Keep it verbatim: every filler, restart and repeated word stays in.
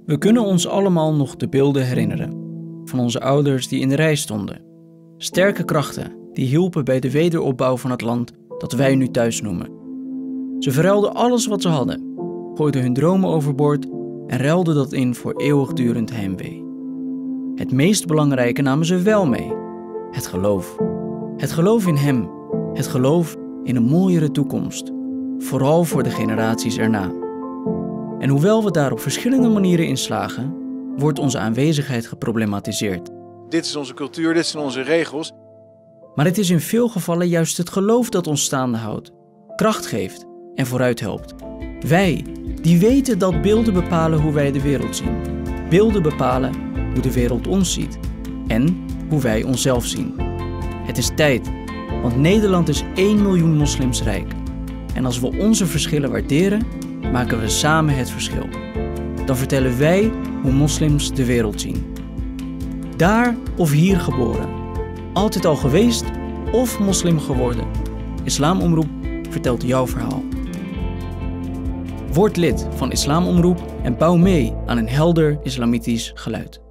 We kunnen ons allemaal nog de beelden herinneren van onze ouders die in de rij stonden. Sterke krachten die hielpen bij de wederopbouw van het land dat wij nu thuis noemen. Ze verruilden alles wat ze hadden, gooiden hun dromen overboord en ruilden dat in voor eeuwigdurend heimwee. Het meest belangrijke namen ze wel mee: het geloof. Het geloof in Hem, het geloof in een mooiere toekomst, vooral voor de generaties erna. En hoewel we daar op verschillende manieren in slagen, wordt onze aanwezigheid geproblematiseerd. Dit is onze cultuur, dit zijn onze regels. Maar het is in veel gevallen juist het geloof dat ons staande houdt, kracht geeft en vooruit helpt. Wij, die weten dat beelden bepalen hoe wij de wereld zien. Beelden bepalen hoe de wereld ons ziet en hoe wij onszelf zien. Het is tijd, want Nederland is één miljoen moslims rijk. En als we onze verschillen waarderen, maken we samen het verschil. Dan vertellen wij hoe moslims de wereld zien. Daar of hier geboren, altijd al geweest of moslim geworden. Islamomroep vertelt jouw verhaal. Word lid van Islamomroep en bouw mee aan een helder islamitisch geluid.